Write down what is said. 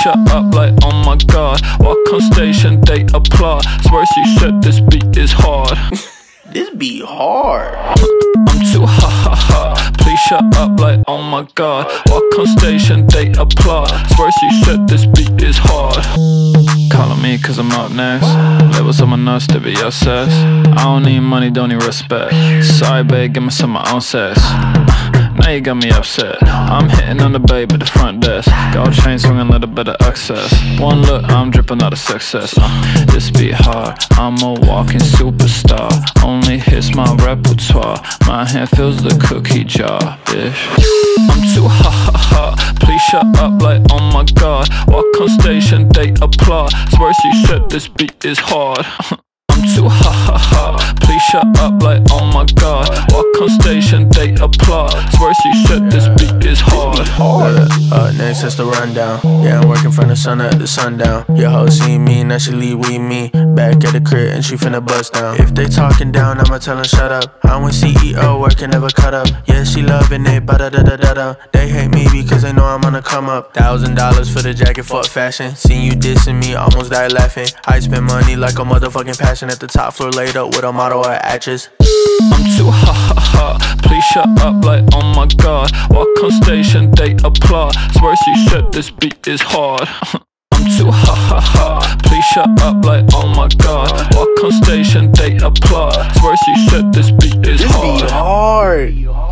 shut up like oh my god. Walk on station, they applaud. Swear she said this beat is hard. This beat hard. I'm too hot. Please shut up like oh my god. Walk on station, they applaud. Swear she said this beat is hard. Calling me cause I'm up next. Levels on my nuts, they be obsessed. I don't need money, don't need respect. Sorry babe, give me some of my own sex. Now you got me upset. I'm hitting on the babe at the front desk. Gold chain swinging a little bit of excess. One look, I'm dripping out of success. This beat hard, I'm a walking superstar. Only hits my repertoire. My hand fills the cookie jar, bitch. I'm too hot. Please shut up like oh my god. Walk on station, they applaud. Swear she said this beat is hard. I'm too hot. Please shut up like oh my god. Walk on station, they applaud. Swear she said this beat is hard. Next is the rundown. Yeah, I'm working from the sun up to sundown. Your hoe see me, now she leave with me. Back at the crib and she finna bust down. If they talking down, I'ma tell them shut up. I'm with CEO, working never cut up. Yeah, she loving it, ba-da-da-da-da-da. They hate me because they know I'm gonna come up. $1,000 for the jacket, fuck fashion. Seen you dissing me, almost died laughing. I spend money like a motherfucking passion. At the top floor laid up with a model or actress. I'm too hot. Please shut up like oh my god. Walk on station, they applaud. Swear she said this beat is hard. I'm too hot. Please shut up like oh my god. Walk on station, they applaud. Swear she said this beat is hard. This beat hard.